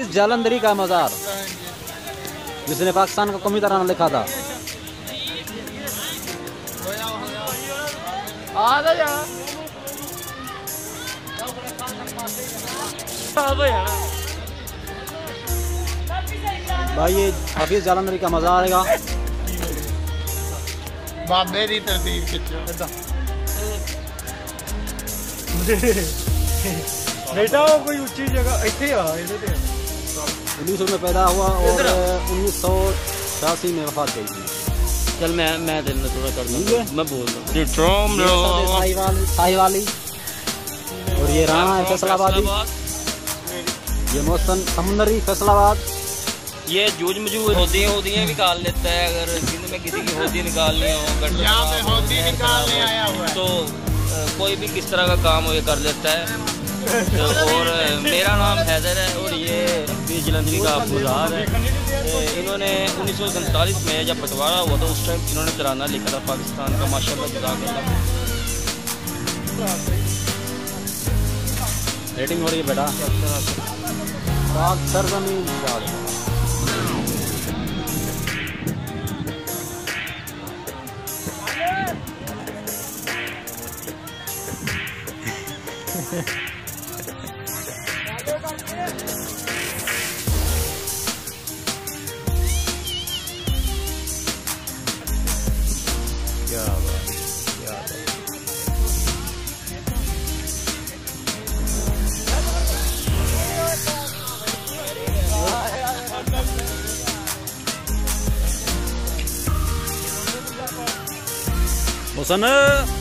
हाफिज जालंधरी का मज़ार, जिसने पाकिस्तान का कौमी तराना लिखा था। भाई ये हाफिज जालंधरी का मज़ार है। बाबे दी तरतीब बेटा वो कोई ऊंची जगह इतने आ 1900 में पैदा हुआ और 1986 में वफात गई थी। चल मैं देना थोड़ा कर दूंगा, मैं बोल दूँ साहिवाली और ये राणा है फैसलाबादी, ये मौसम समुंदरी फैसलाबाद। ये जूझ मजूज होदियाँ निकाल लेता है। अगर सिंध में किसी की होदी निकालनी हो, यहाँ पे होदी निकालने आया हुआ है, तो कोई भी किस तरह का काम हो ये कर लेता है। और मेरा नाम हैदर है और ये हाफिज जालंधरी का मज़ार है। इन्होंने 1947 में जब बंटवारा हुआ था उस टाइम इन्होंने तराना लिखा था पाकिस्तान का, माशाअल्लाह जज़ाकल्लाह। रेटिंग हो रही है बेटा। पाक सरजमीन मुसन